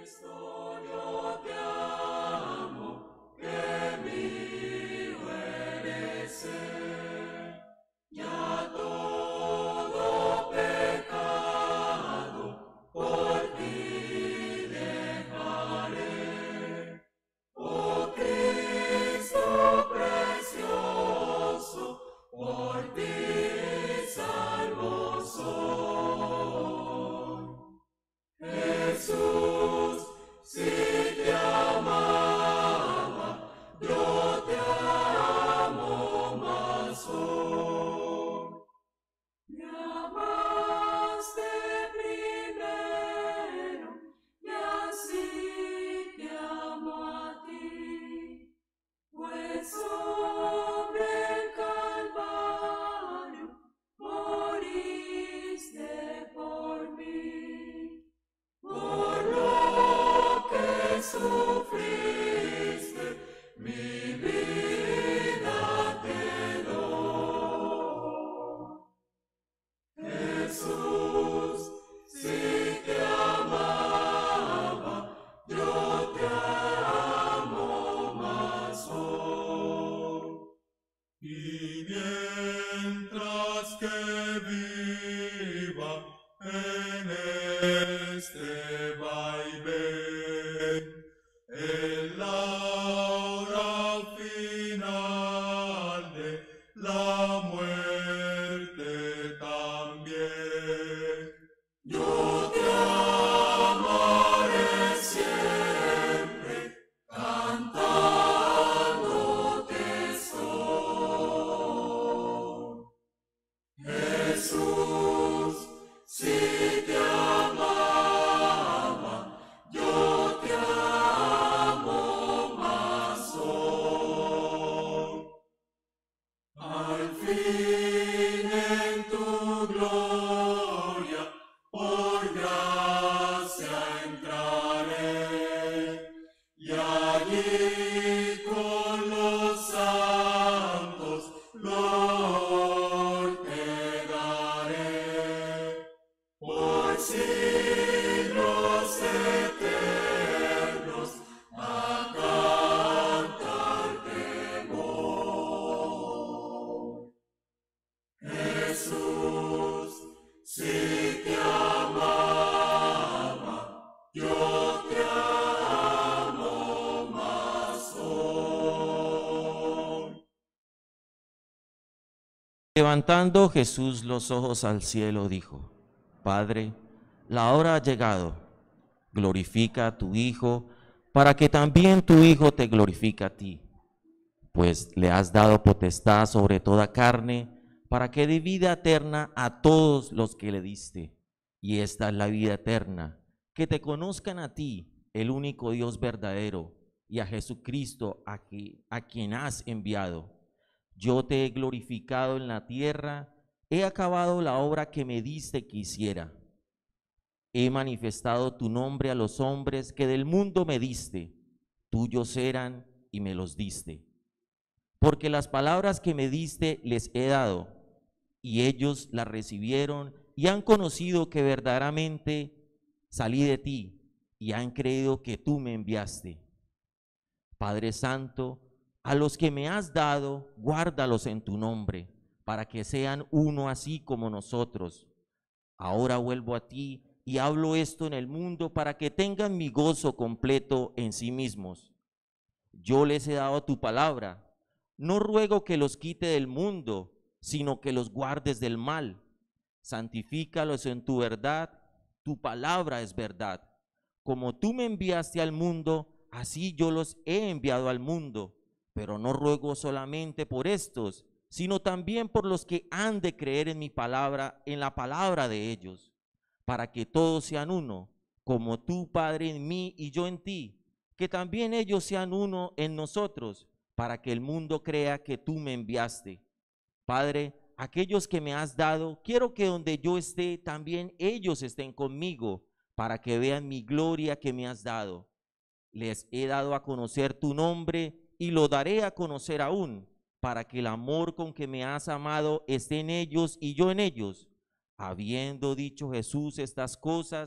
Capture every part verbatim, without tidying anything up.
Levantando Jesús los ojos al cielo, dijo: Padre, la hora ha llegado. Glorifica a tu Hijo, para que también tu Hijo te glorifique a ti. Pues le has dado potestad sobre toda carne, para que dé vida eterna a todos los que le diste. Y esta es la vida eterna, que te conozcan a ti, el único Dios verdadero, y a Jesucristo, a, qui- a quien has enviado. Yo te he glorificado en la tierra, he acabado la obra que me diste que hiciera. He manifestado tu nombre a los hombres que del mundo me diste, tuyos eran y me los diste. Porque las palabras que me diste les he dado, y ellos las recibieron y han conocido que verdaderamente salí de ti, y han creído que tú me enviaste. Padre Santo, a los que me has dado, guárdalos en tu nombre, para que sean uno así como nosotros. Ahora vuelvo a ti y hablo esto en el mundo para que tengan mi gozo completo en sí mismos. Yo les he dado tu palabra. No ruego que los quite del mundo, sino que los guardes del mal. Santifícalos en tu verdad, tu palabra es verdad. Como tú me enviaste al mundo, así yo los he enviado al mundo. Pero no ruego solamente por estos, sino también por los que han de creer en mi palabra, en la palabra de ellos, para que todos sean uno, como tú, Padre, en mí y yo en ti, que también ellos sean uno en nosotros, para que el mundo crea que tú me enviaste. Padre, aquellos que me has dado, quiero que donde yo esté, también ellos estén conmigo, para que vean mi gloria que me has dado. Les he dado a conocer tu nombre y lo daré a conocer aún, para que el amor con que me has amado esté en ellos y yo en ellos. Habiendo dicho Jesús estas cosas,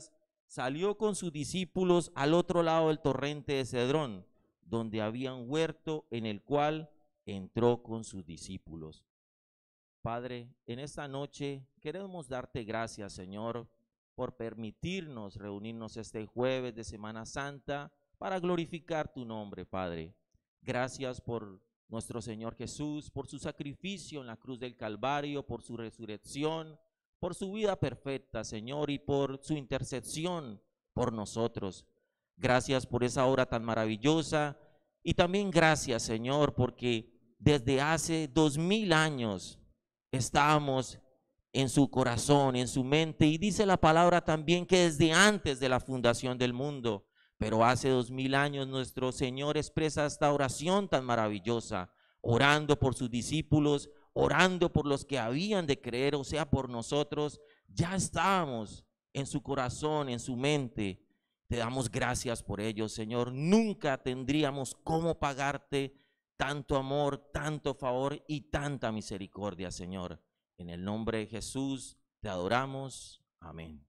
salió con sus discípulos al otro lado del torrente de Cedrón, donde había un huerto en el cual entró con sus discípulos. Padre, en esta noche queremos darte gracias, Señor, por permitirnos reunirnos este jueves de Semana Santa para glorificar tu nombre, Padre. Gracias por nuestro Señor Jesús, por su sacrificio en la cruz del Calvario, por su resurrección, por su vida perfecta, Señor, y por su intercesión por nosotros. Gracias por esa obra tan maravillosa y también gracias, Señor, porque desde hace dos mil años estábamos en su corazón, en su mente, y dice la palabra también que desde antes de la fundación del mundo, pero hace dos mil años nuestro Señor expresa esta oración tan maravillosa, orando por sus discípulos, orando por los que habían de creer, o sea, por nosotros. Ya estábamos en su corazón, en su mente. Te damos gracias por ello, Señor. Nunca tendríamos cómo pagarte tanto amor, tanto favor y tanta misericordia, Señor. En el nombre de Jesús te adoramos. Amén.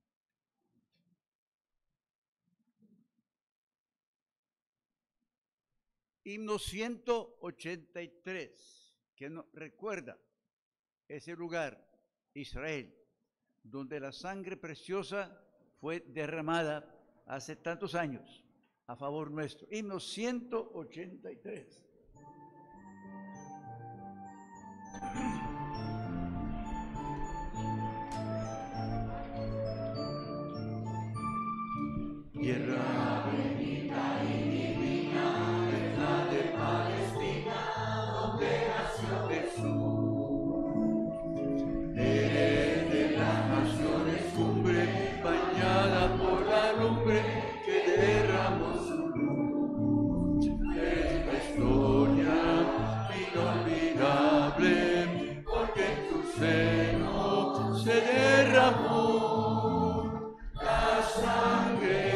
Himno ciento ochenta y tres, que nos recuerda ese lugar, Israel, donde la sangre preciosa fue derramada hace tantos años a favor nuestro. Himno ciento ochenta y tres. Tierra bendita y divina es la de Palestina, donde nació Jesús. Eres de las naciones cumbre, bañada por la lumbre que derramó su luz. Es la historia inolvidable, porque en tu seno se derramó la sangre.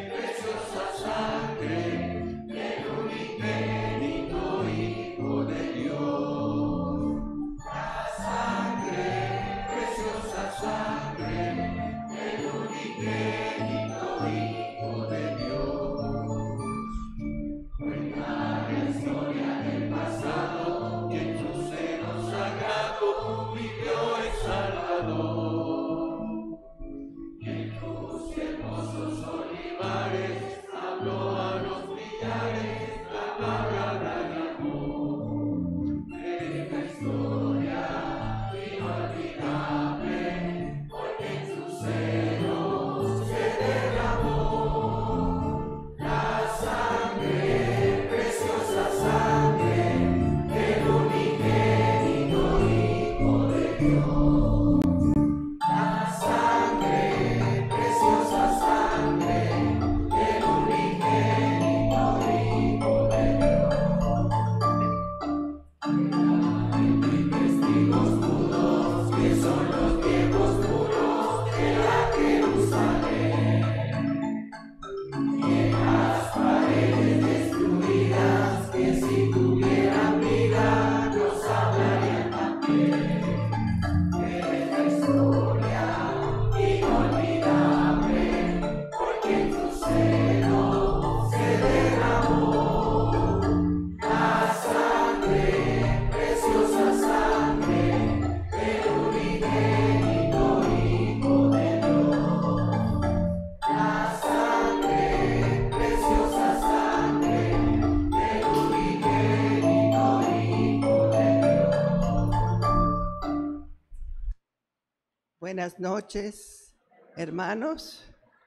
Buenas noches, hermanos.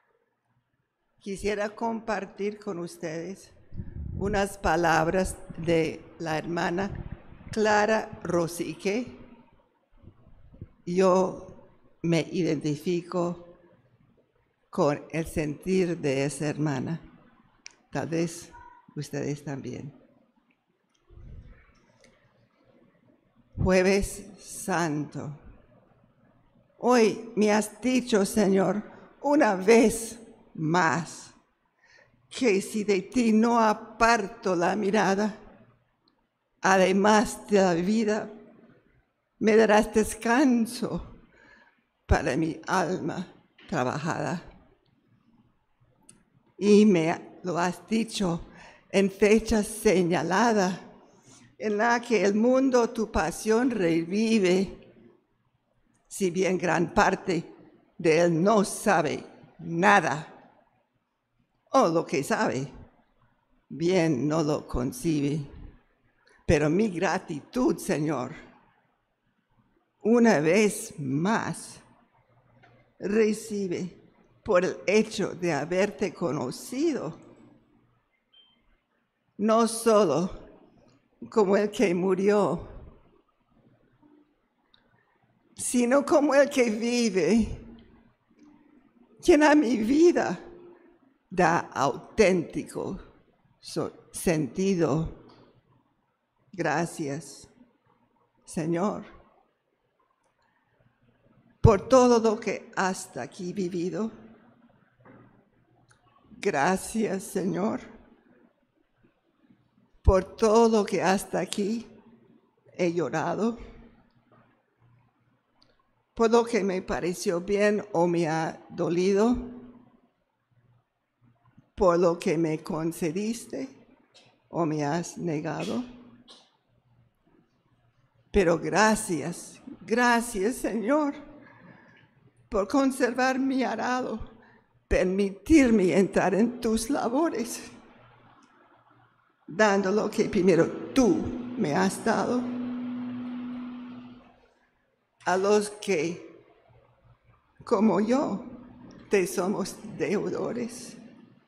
Quisiera compartir con ustedes unas palabras de la hermana Clara Rosique. Yo me identifico con el sentir de esa hermana. Tal vez ustedes también. Jueves Santo. Hoy me has dicho, Señor, una vez más, que si de ti no aparto la mirada, además de la vida, me darás descanso para mi alma trabajada. y me lo has dicho en fecha señalada, en la que el mundo tu pasión revive, si bien gran parte de él no sabe nada, o lo que sabe, bien no lo concibe. Pero mi gratitud, Señor, una vez más, recibe por el hecho de haberte conocido, no solo como el que murió, sino como el que vive, quien a mi vida da auténtico sentido. Gracias, Señor, por todo lo que hasta aquí vivido. Gracias, Señor, por todo lo que hasta aquí he llorado, por lo que me pareció bien o me ha dolido, por lo que me concediste o me has negado. Pero gracias, gracias, Señor, por conservar mi arado, permitirme entrar en tus labores, dando lo que primero tú me has dado, a los que, como yo, te somos deudores.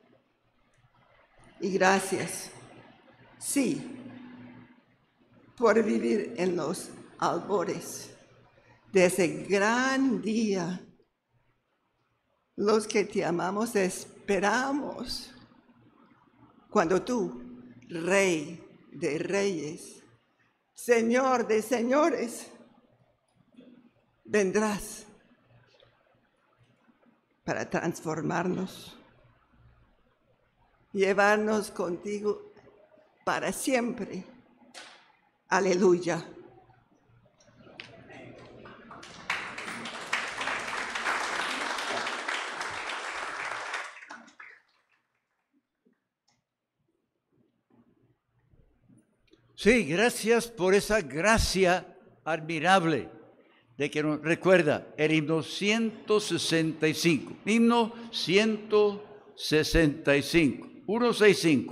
Y gracias, sí, por vivir en los albores de ese gran día. Los que te amamos esperamos cuando tú, Rey de reyes, Señor de señores, vendrás para transformarnos, llevarnos contigo para siempre. Aleluya. Sí, gracias por esa gracia admirable de que nos recuerda el himno ciento sesenta y cinco. Himno ciento sesenta y cinco. ciento sesenta y cinco.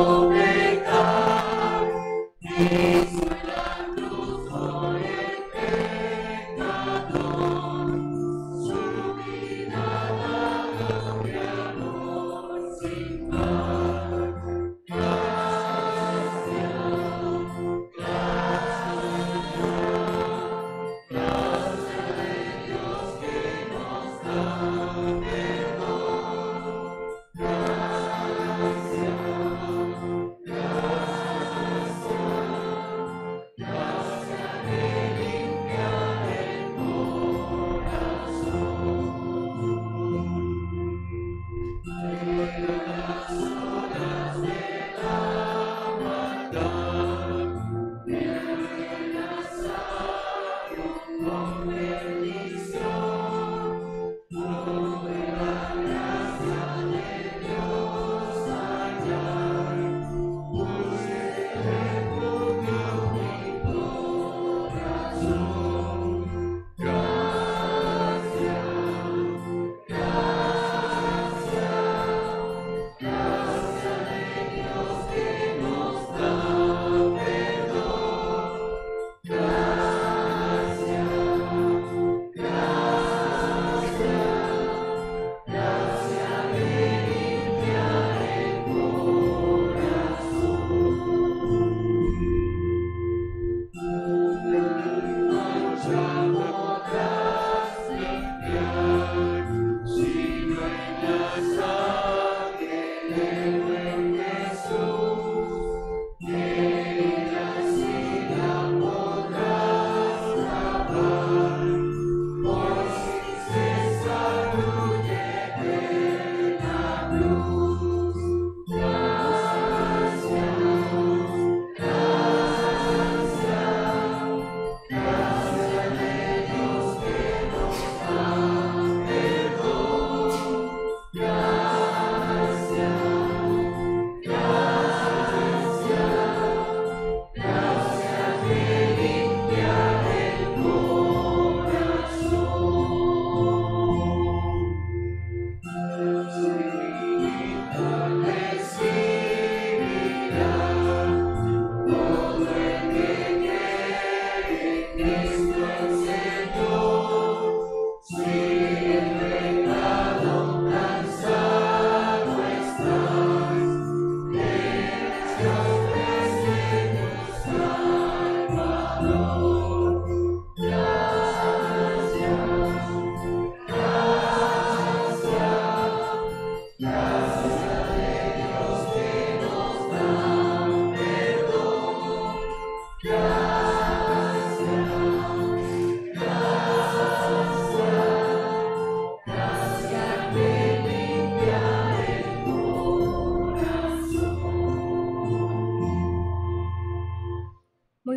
Nuestro pecado, que hizo en la cruz por el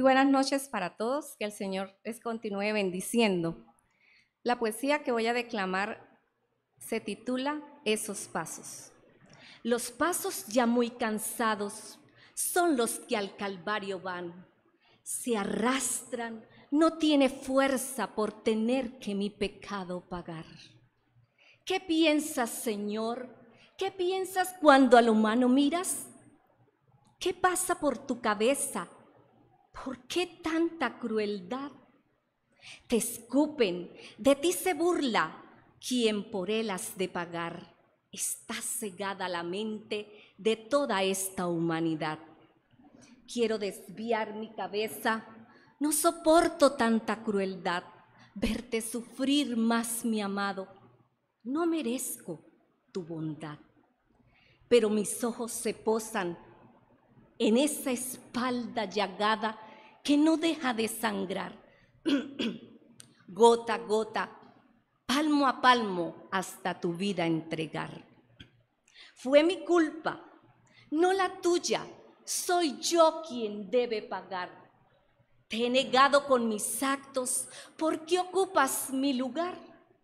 buenas noches para todos, que el Señor les continúe bendiciendo. La poesía que voy a declamar se titula Esos pasos. Los pasos ya muy cansados son los que al Calvario van. Se arrastran, no tiene fuerza por tener que mi pecado pagar. ¿Qué piensas, Señor? ¿Qué piensas cuando al humano miras? ¿Qué pasa por tu cabeza? ¿Por qué tanta crueldad? Te escupen, de ti se burla quien por él has de pagar. Está cegada la mente de toda esta humanidad. Quiero desviar mi cabeza, no soporto tanta crueldad. Verte sufrir más, mi amado, no merezco tu bondad. Pero mis ojos se posan en esa espalda llagada que no deja de sangrar. Gota a gota, palmo a palmo, hasta tu vida entregar. Fue mi culpa, no la tuya, soy yo quien debe pagar. Te he negado con mis actos, ¿por qué ocupas mi lugar?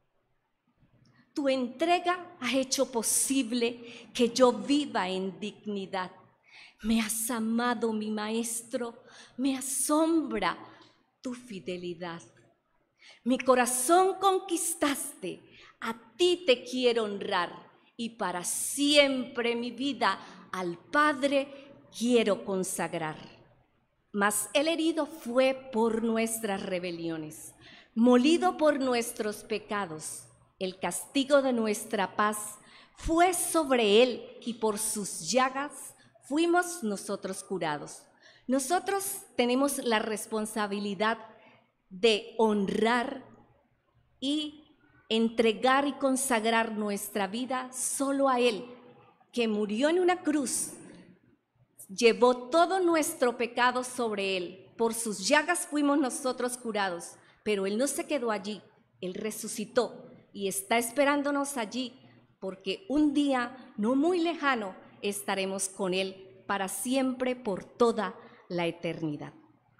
Tu entrega ha hecho posible que yo viva en dignidad. Me has amado, mi maestro, me asombra tu fidelidad. Mi corazón conquistaste, a ti te quiero honrar y para siempre mi vida al Padre quiero consagrar. Mas el herido fue por nuestras rebeliones, molido por nuestros pecados. El castigo de nuestra paz fue sobre él y por sus llagas fuimos nosotros curados. Nosotros tenemos la responsabilidad de honrar y entregar y consagrar nuestra vida solo a Él, que murió en una cruz, llevó todo nuestro pecado sobre Él. Por sus llagas fuimos nosotros curados, pero Él no se quedó allí, Él resucitó y está esperándonos allí, porque un día no muy lejano estaremos con Él para siempre, por toda la eternidad.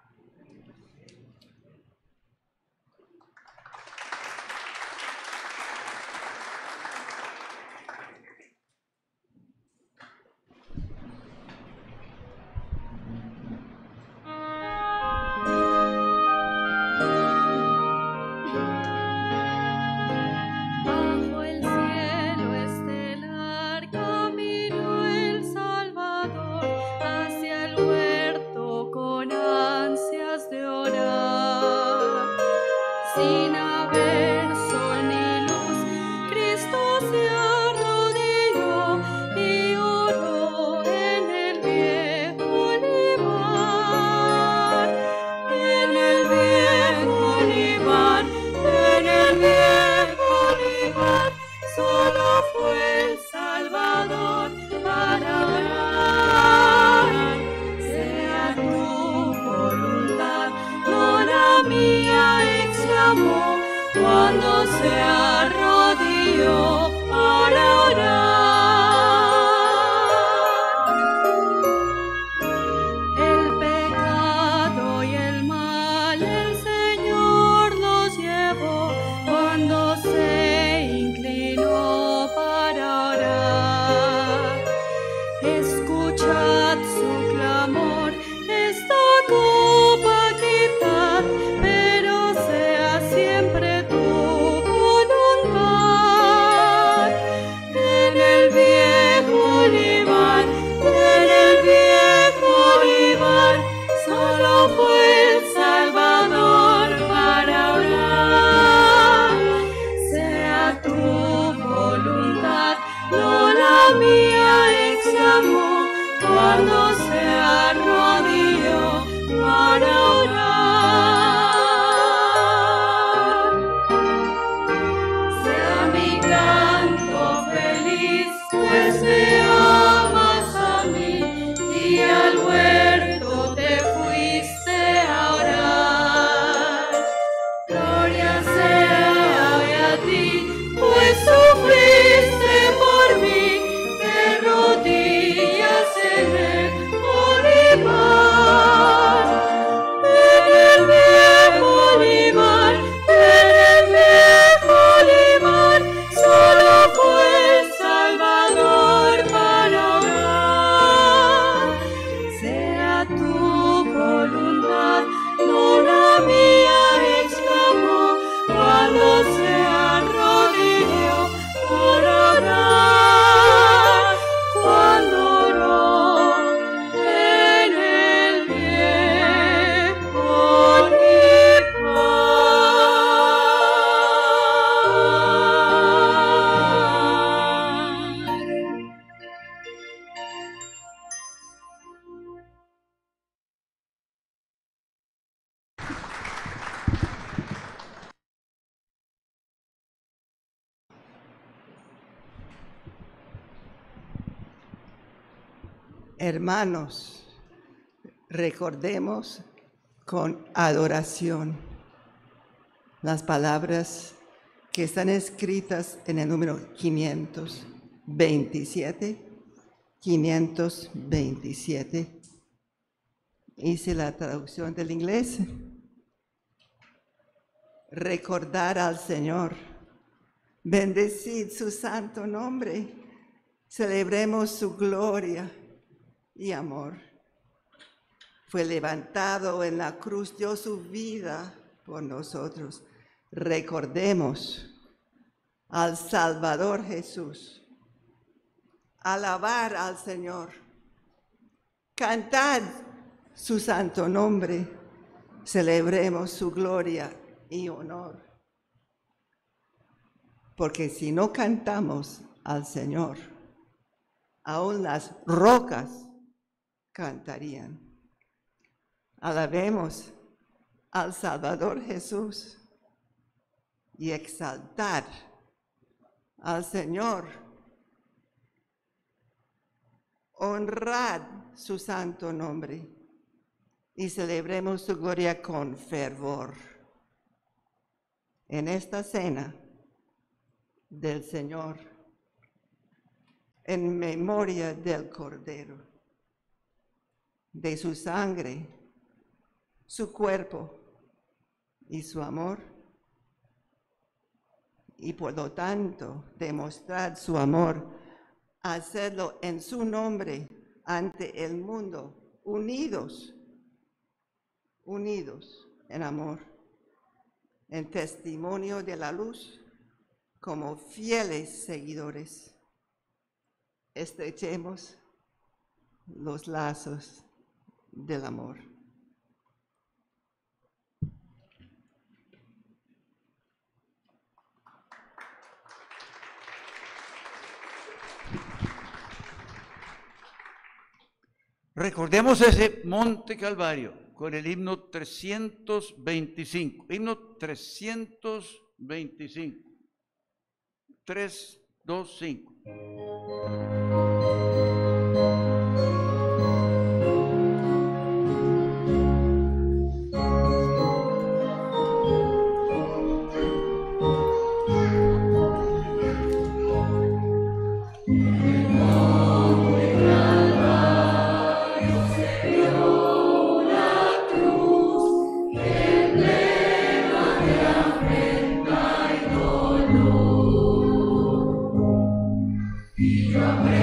Cuando se arrodilló para orar, el pecado y el mal el Señor los llevó cuando se inclinó para orar. Escuchad su clamor, esta copa quitad, pero sea siempre tu voluntad. En el viejo olivar, en el viejo olivar, solo fue el Salvador para orar. Sea tu voluntad, no la mía, exclamó cuando se arrodilló para orar. Sea mi canto feliz, pues me amas a mí, y al huerto te fuiste a orar. Gloria sea hoy a ti, pues sufriste por mí, de rodillas en el olivar. Hermanos, recordemos con adoración las palabras que están escritas en el número quinientos veintisiete. quinientos veintisiete. Hice la traducción del inglés. Recordar al Señor. Bendecid su santo nombre. Celebremos su gloria y amor. Fue levantado en la cruz, dio su vida por nosotros. Recordemos al Salvador Jesús. Alabar al Señor. Cantad su santo nombre. Celebremos su gloria y honor. Porque si no cantamos al Señor, aún las rocas cantarían. Alabemos al Salvador Jesús y exaltar al Señor. Honrad su santo nombre y celebremos su gloria con fervor. En esta cena del Señor, en memoria del Cordero, de su sangre, su cuerpo y su amor, y por lo tanto demostrar su amor, hacerlo en su nombre ante el mundo, unidos, unidos en amor, en testimonio de la luz, como fieles seguidores. Estrechemos los lazos del amor. Recordemos ese Monte Calvario con el himno trescientos veinticinco. Himno trescientos veinticinco. tres, dos, cinco. Amén.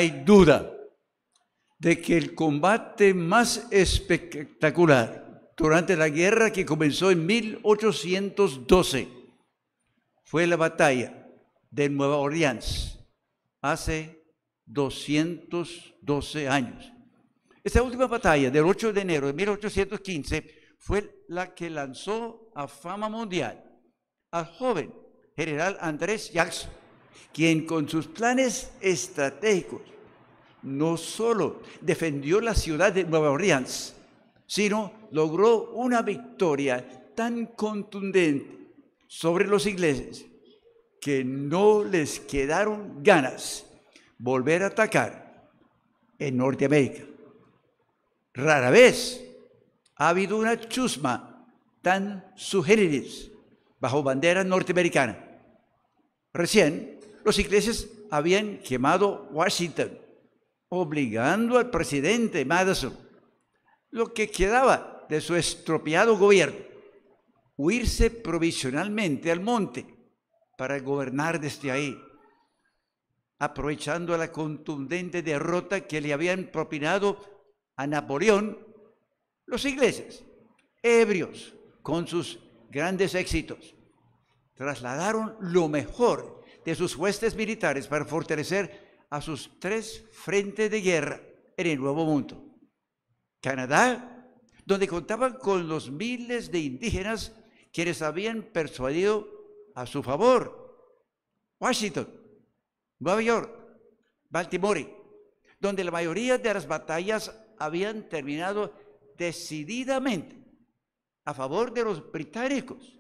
hay duda de que el combate más espectacular durante la guerra que comenzó en mil ochocientos doce fue la batalla de Nueva Orleans, hace doscientos doce años. Esta última batalla del ocho de enero de mil ochocientos quince fue la que lanzó a fama mundial al joven general Andrés Jackson, quien con sus planes estratégicos no solo defendió la ciudad de Nueva Orleans, sino logró una victoria tan contundente sobre los ingleses que no les quedaron ganas volver a atacar en Norteamérica. Rara vez ha habido una chusma tan sui generis bajo bandera norteamericana. Recién, los ingleses habían quemado Washington, obligando al presidente Madison, lo que quedaba de su estropeado gobierno, huirse provisionalmente al monte para gobernar desde ahí, aprovechando la contundente derrota que le habían propinado a Napoleón. Los ingleses, ebrios con sus grandes éxitos, trasladaron lo mejor de sus huestes militares para fortalecer a sus tres frentes de guerra en el Nuevo Mundo. Canadá, donde contaban con los miles de indígenas quienes habían persuadido a su favor. Washington, Nueva York, Baltimore, donde la mayoría de las batallas habían terminado decididamente a favor de los británicos,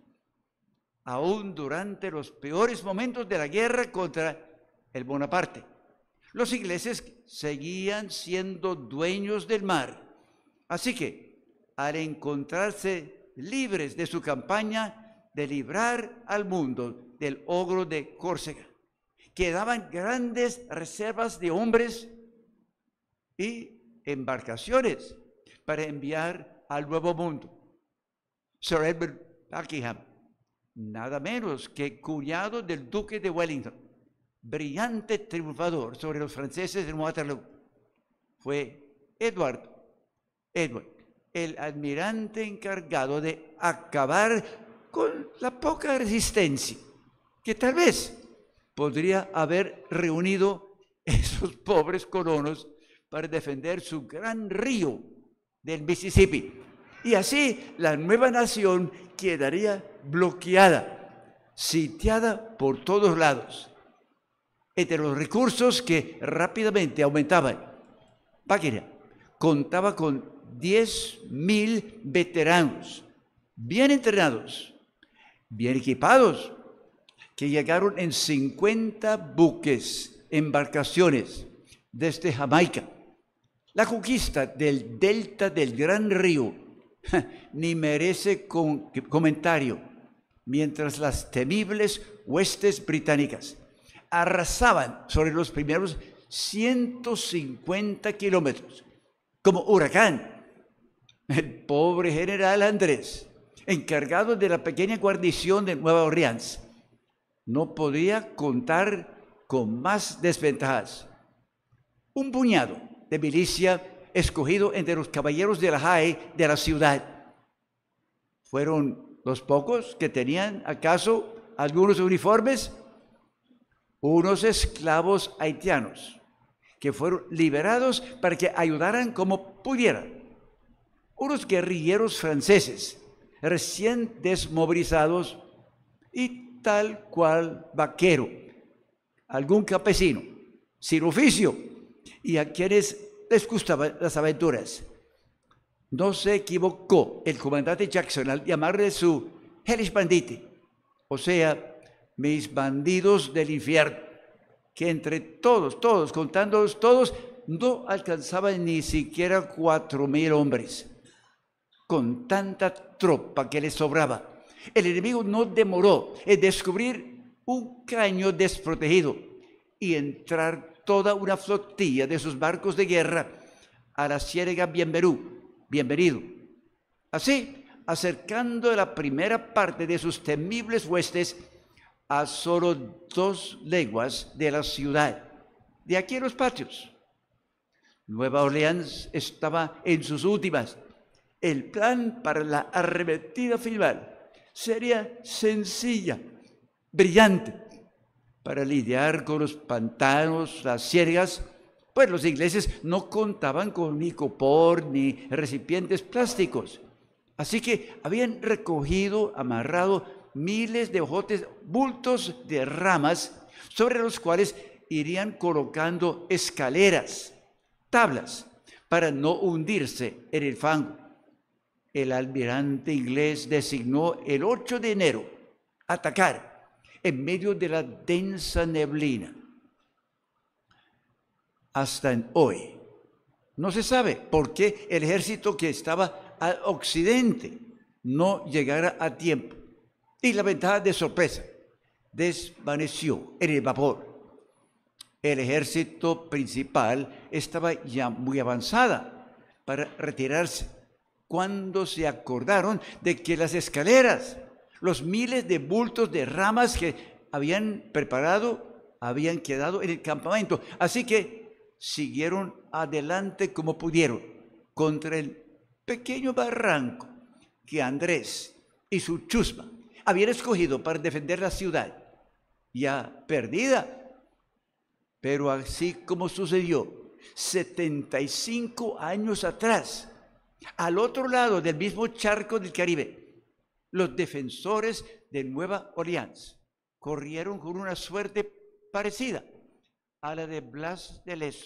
aún durante los peores momentos de la guerra contra el Bonaparte. Los ingleses seguían siendo dueños del mar, así que al encontrarse libres de su campaña de librar al mundo del ogro de Córcega, quedaban grandes reservas de hombres y embarcaciones para enviar al Nuevo Mundo. Sir Edward Buckingham, nada menos que cuñado del duque de Wellington, brillante triunfador sobre los franceses en Waterloo, fue Edward, Edward, el almirante encargado de acabar con la poca resistencia que tal vez podría haber reunido esos pobres colonos para defender su gran río del Mississippi. Y así la nueva nación quedaría bloqueada, sitiada por todos lados. Entre los recursos que rápidamente aumentaban, Buckingham contaba con diez mil veteranos, bien entrenados, bien equipados, que llegaron en cincuenta buques, embarcaciones, desde Jamaica. La conquista del delta del Gran Río ni merece con, comentario, mientras las temibles huestes británicas arrasaban sobre los primeros ciento cincuenta kilómetros. Como huracán, el pobre general Andrés, encargado de la pequeña guarnición de Nueva Orleans, no podía contar con más desventajas. Un puñado de milicia escogido entre los caballeros de la High de la ciudad. ¿Fueron los pocos que tenían acaso algunos uniformes? Unos esclavos haitianos que fueron liberados para que ayudaran como pudieran. Unos guerrilleros franceses recién desmovilizados y tal cual vaquero, algún campesino sin oficio y a quienes les gustaban las aventuras. No se equivocó el comandante Jackson al llamarle su hellish banditi, o sea, mis bandidos del infierno, que entre todos, todos, contándolos todos, no alcanzaban ni siquiera cuatro mil hombres. Con tanta tropa que les sobraba, el enemigo no demoró en descubrir un caño desprotegido y entrar toda una flotilla de sus barcos de guerra a la ciénaga Bienvenú, Bienvenido. Así, acercando la primera parte de sus temibles huestes a solo dos leguas de la ciudad. De aquí a los patios, Nueva Orleans estaba en sus últimas. El plan para la arremetida final sería sencilla, brillante. Para lidiar con los pantanos, las ciénagas, pues los ingleses no contaban con ni copor ni recipientes plásticos. Así que habían recogido, amarrado miles de hojotes, bultos de ramas, sobre los cuales irían colocando escaleras, tablas, para no hundirse en el fango. El almirante inglés designó el ocho de enero atacar en medio de la densa neblina. Hasta hoy no se sabe por qué el ejército que estaba al occidente no llegara a tiempo. Y la ventaja de sorpresa desvaneció en el vapor. El ejército principal estaba ya muy avanzada para retirarse, cuando se acordaron de que las escaleras, los miles de bultos de ramas que habían preparado, habían quedado en el campamento. Así que siguieron adelante como pudieron, contra el pequeño barranco que Andrés y su chusma habían escogido para defender la ciudad, ya perdida. Pero así como sucedió setenta y cinco años atrás, al otro lado del mismo charco del Caribe, los defensores de Nueva Orleans corrieron con una suerte parecida a la de Blas de Lezo.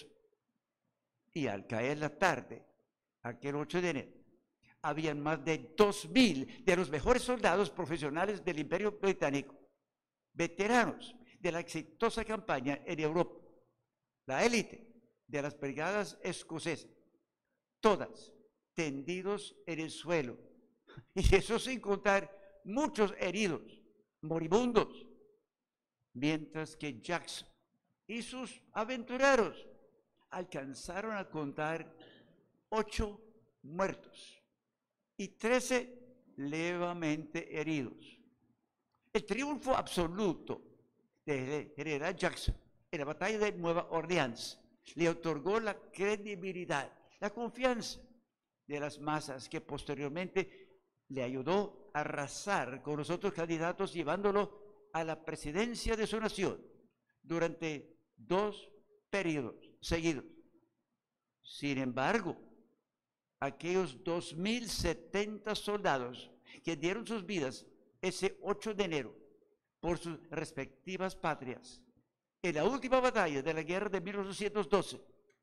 Y al caer la tarde, aquel ocho de enero, habían más de dos mil de los mejores soldados profesionales del Imperio Británico, veteranos de la exitosa campaña en Europa, la élite de las brigadas escocesas, todas tendidos en el suelo, y eso sin contar muchos heridos, moribundos, mientras que Jackson y sus aventureros alcanzaron a contar ocho muertos y trece levemente heridos. El triunfo absoluto del general Jackson en la batalla de Nueva Orleans le otorgó la credibilidad, la confianza de las masas, que posteriormente le ayudó a arrasar con los otros candidatos, llevándolo a la presidencia de su nación durante dos periodos seguidos. Sin embargo, aquellos dos mil setenta soldados que dieron sus vidas ese ocho de enero por sus respectivas patrias en la última batalla de la guerra de mil ochocientos doce,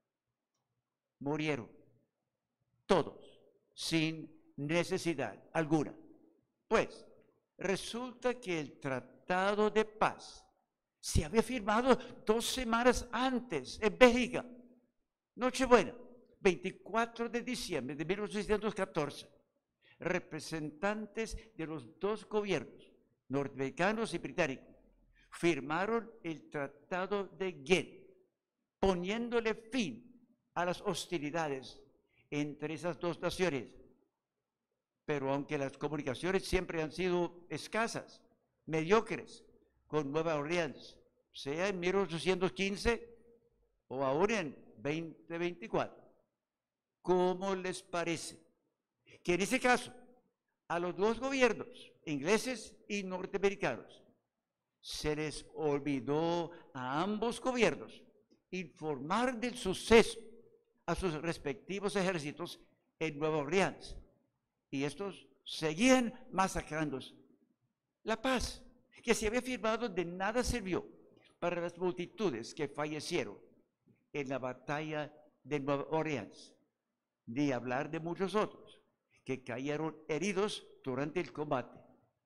murieron todos sin necesidad alguna. Pues resulta que el tratado de paz se había firmado dos semanas antes en Bélgica, Nochebuena, veinticuatro de diciembre de mil ochocientos catorce. Representantes de los dos gobiernos, norteamericanos y británicos, firmaron el Tratado de Ghent, poniéndole fin a las hostilidades entre esas dos naciones. Pero aunque las comunicaciones siempre han sido escasas, mediocres, con Nueva Orleans, sea en mil ochocientos quince o ahora en veinte veinticuatro, ¿cómo les parece que en ese caso a los dos gobiernos, ingleses y norteamericanos, se les olvidó a ambos gobiernos informar del suceso a sus respectivos ejércitos en Nueva Orleans? Y estos seguían masacrándose. La paz que se había firmado de nada sirvió para las multitudes que fallecieron en la batalla de Nueva Orleans, ni hablar de muchos otros que cayeron heridos durante el combate.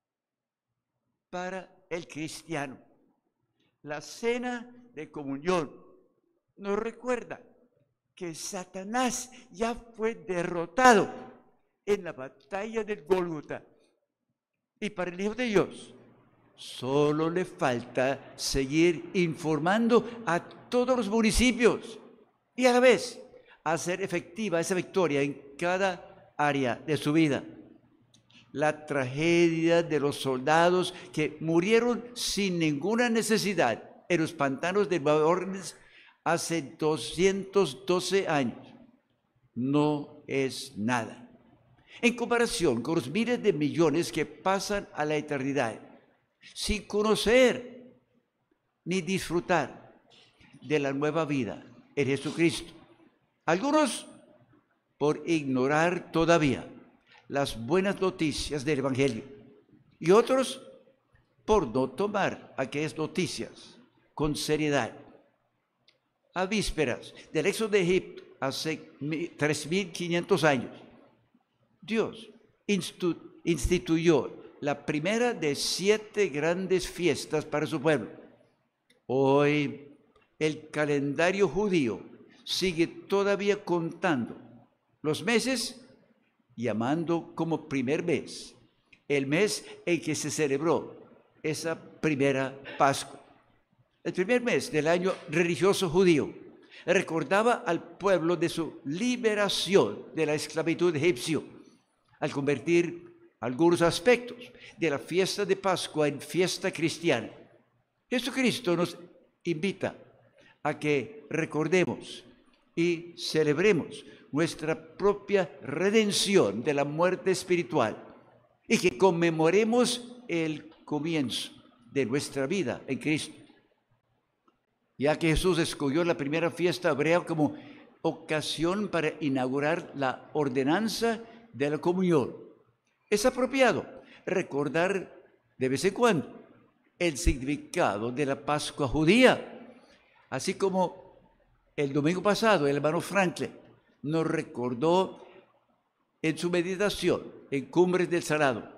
Para el cristiano, la cena de comunión nos recuerda que Satanás ya fue derrotado en la batalla del Gólgota. Y para el Hijo de Dios, solo le falta seguir informando a todos los municipios y a la vez hacer efectiva esa victoria en cada área de su vida. La tragedia de los soldados que murieron sin ninguna necesidad en los pantanos de Nueva Orleans hace doscientos doce años, no es nada en comparación con los miles de millones que pasan a la eternidad sin conocer ni disfrutar de la nueva vida en Jesucristo. Algunos por ignorar todavía las buenas noticias del Evangelio y otros por no tomar aquellas noticias con seriedad. A vísperas del éxodo de Egipto, hace tres mil quinientos años, Dios instituyó la primera de siete grandes fiestas para su pueblo. Hoy el calendario judío sigue todavía contando los meses, llamando como primer mes el mes en que se celebró esa primera Pascua. El primer mes del año religioso judío recordaba al pueblo de su liberación de la esclavitud egipcia, al convertir algunos aspectos de la fiesta de Pascua en fiesta cristiana. Jesucristo nos invita a que recordemos y celebremos nuestra propia redención de la muerte espiritual y que conmemoremos el comienzo de nuestra vida en Cristo. Ya que Jesús escogió la primera fiesta hebrea como ocasión para inaugurar la ordenanza de la comunión, es apropiado recordar de vez en cuando el significado de la Pascua judía, así como el domingo pasado el hermano Franklin nos recordó en su meditación en Cumbres del Salado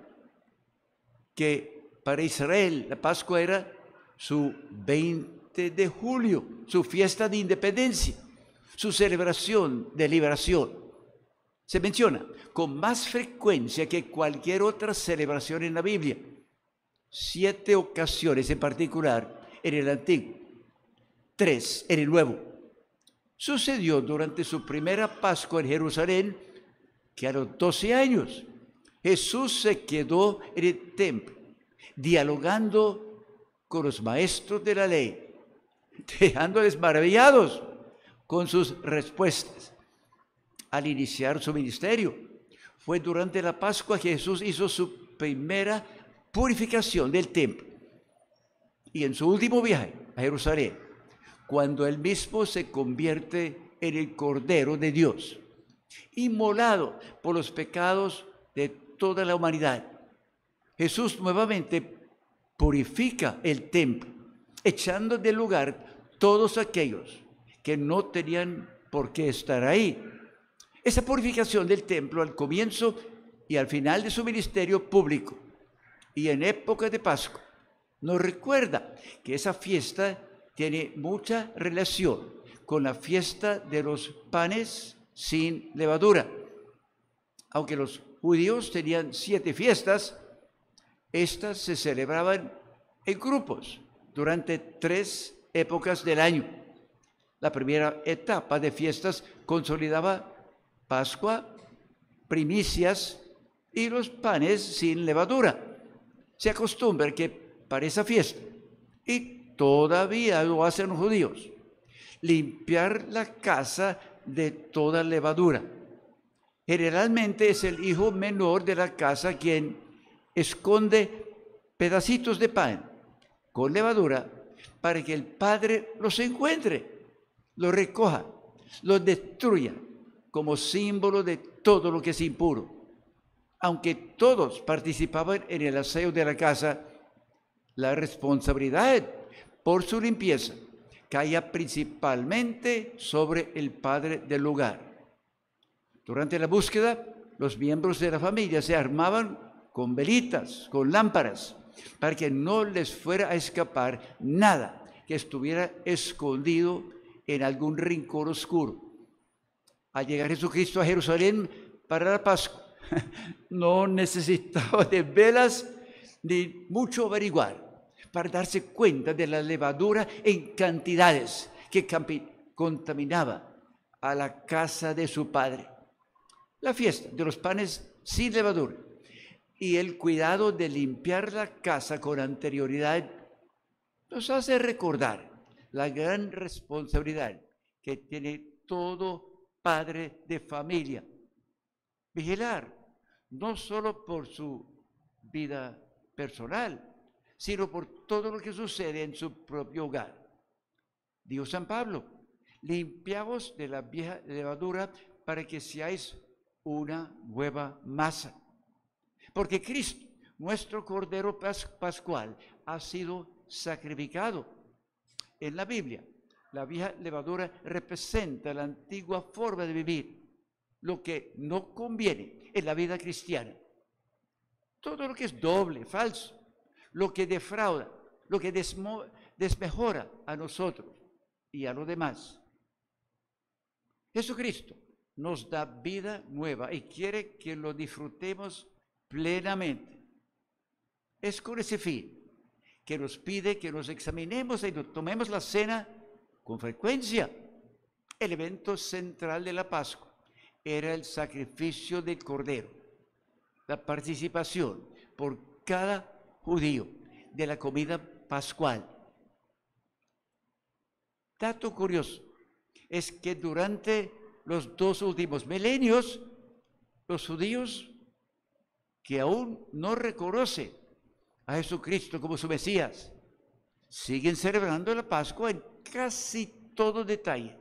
que para Israel la Pascua era su veinte de julio, su fiesta de independencia, su celebración de liberación. Se menciona con más frecuencia que cualquier otra celebración en la Biblia, siete ocasiones en particular en el Antiguo, tres en el Nuevo. Sucedió durante su primera Pascua en Jerusalén que a los doce años Jesús se quedó en el templo dialogando con los maestros de la ley, dejándoles maravillados con sus respuestas. Al iniciar su ministerio, fue durante la Pascua que Jesús hizo su primera purificación del templo. Y en su último viaje a Jerusalén, cuando él mismo se convierte en el Cordero de Dios, inmolado por los pecados de toda la humanidad, Jesús nuevamente purifica el templo, echando del lugar todos aquellos que no tenían por qué estar ahí. Esa purificación del templo al comienzo y al final de su ministerio público y en época de Pascua nos recuerda que esa fiesta tiene mucha relación con la fiesta de los panes sin levadura. Aunque los judíos tenían siete fiestas, estas se celebraban en grupos durante tres épocas del año. La primera etapa de fiestas consolidaba Pascua, primicias y los panes sin levadura. Se acostumbra que para esa fiesta, y todavía lo hacen los judíos, limpiar la casa de toda levadura. Generalmente es el hijo menor de la casa quien esconde pedacitos de pan con levadura para que el padre los encuentre, los recoja, los destruya como símbolo de todo lo que es impuro. Aunque todos participaban en el aseo de la casa, la responsabilidad por su limpieza caía principalmente sobre el padre del lugar. Durante la búsqueda, los miembros de la familia se armaban con velitas, con lámparas, para que no les fuera a escapar nada que estuviera escondido en algún rincón oscuro. Al llegar Jesucristo a Jerusalén para la Pascua, no necesitaba de velas ni mucho averiguar para darse cuenta de la levadura en cantidades que contaminaba a la casa de su padre. La fiesta de los panes sin levadura y el cuidado de limpiar la casa con anterioridad nos hace recordar la gran responsabilidad que tiene todo padre de familia. Vigilar, no solo por su vida personal, sino por todo lo que sucede en su propio hogar. Dijo San Pablo, limpiaos de la vieja levadura para que seáis una nueva masa. Porque Cristo, nuestro Cordero pas- Pascual, ha sido sacrificado. En la Biblia, la vieja levadura representa la antigua forma de vivir, lo que no conviene en la vida cristiana. Todo lo que es doble, falso, lo que defrauda, lo que desmo- desmejora a nosotros y a los demás. Jesucristo nos da vida nueva y quiere que lo disfrutemos plenamente. Es con ese fin que nos pide que nos examinemos y nos tomemos la cena con frecuencia. El evento central de la Pascua era el sacrificio del Cordero, la participación por cada judío de la comida pascual. Dato curioso es que durante los dos últimos milenios, los judíos que aún no reconocen a Jesucristo como su Mesías, siguen celebrando la Pascua en casi todo detalle,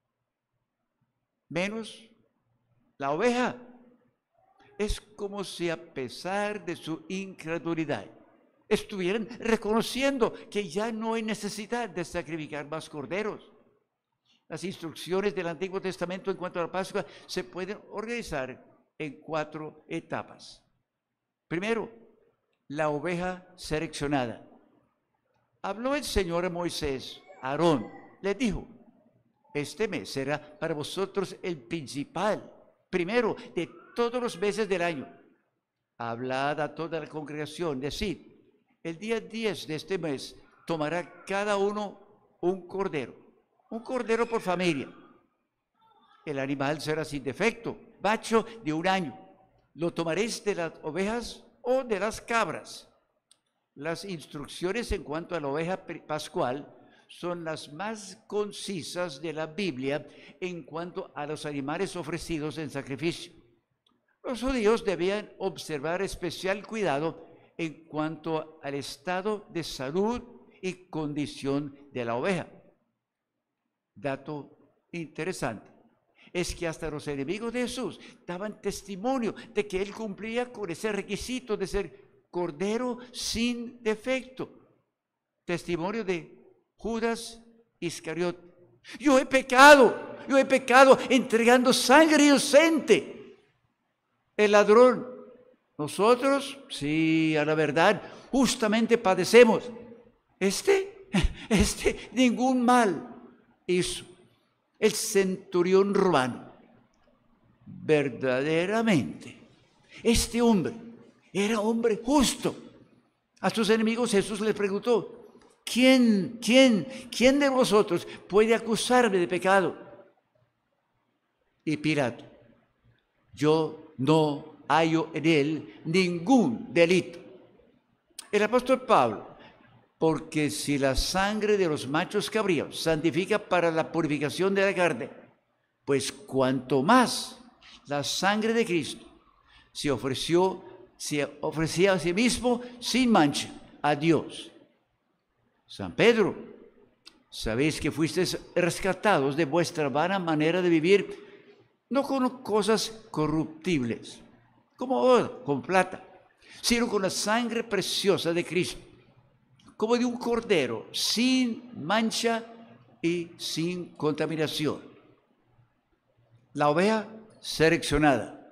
menos la oveja. Es como si a pesar de su incredulidad estuvieran reconociendo que ya no hay necesidad de sacrificar más corderos. Las instrucciones del Antiguo Testamento en cuanto a la Pascua se pueden organizar en cuatro etapas. Primero, la oveja seleccionada. Habló el Señor a Moisés, a Aarón, le dijo, este mes será para vosotros el principal, primero de todos los meses del año. Hablad a toda la congregación, decid, el día diez de este mes tomará cada uno un cordero, un cordero por familia. El animal será sin defecto, macho de un año. Lo tomaréis de las ovejas o de las cabras. Las instrucciones en cuanto a la oveja pascual son las más concisas de la Biblia en cuanto a los animales ofrecidos en sacrificio. Los judíos debían observar especial cuidado en cuanto al estado de salud y condición de la oveja. Dato interesante es que hasta los enemigos de Jesús daban testimonio de que él cumplía con ese requisito de ser cordero sin defecto. Testimonio de Judas Iscariote. Yo he pecado, yo he pecado entregando sangre inocente. El ladrón, nosotros, sí, a la verdad, justamente padecemos. Este, este, ningún mal hizo. El centurión romano, verdaderamente, este hombre era hombre justo. A sus enemigos Jesús les preguntó, ¿quién, quién, quién de vosotros puede acusarme de pecado? Y Pilato, yo no hallo en él ningún delito. El apóstol Pablo, porque si la sangre de los machos cabríos santifica para la purificación de la carne, pues cuanto más la sangre de Cristo se ofreció, se ofrecía a sí mismo sin mancha a Dios. San Pedro, sabéis que fuisteis rescatados de vuestra vana manera de vivir, no con cosas corruptibles, como oro, con plata, sino con la sangre preciosa de Cristo, como de un cordero, sin mancha y sin contaminación. La oveja seleccionada,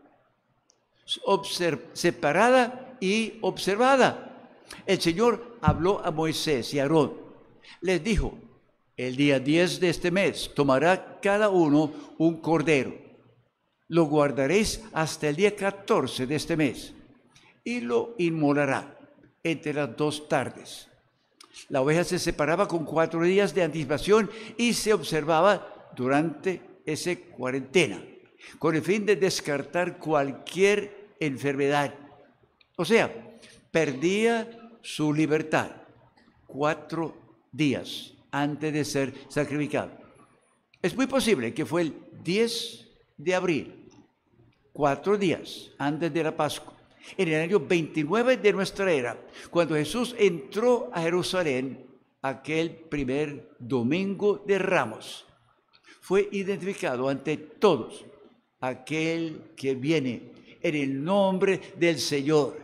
separada y observada. El Señor habló a Moisés y a Aarón. Les dijo, el día diez de este mes tomará cada uno un cordero. Lo guardaréis hasta el día catorce de este mes y lo inmolará entre las dos tardes. La oveja se separaba con cuatro días de anticipación y se observaba durante esa cuarentena, con el fin de descartar cualquier enfermedad. O sea, perdía su libertad cuatro días antes de ser sacrificado. Es muy posible que fue el diez de abril, cuatro días antes de la Pascua, en el año veintinueve de nuestra era, cuando Jesús entró a Jerusalén aquel primer domingo de Ramos. Fue identificado ante todos aquel que viene en el nombre del Señor.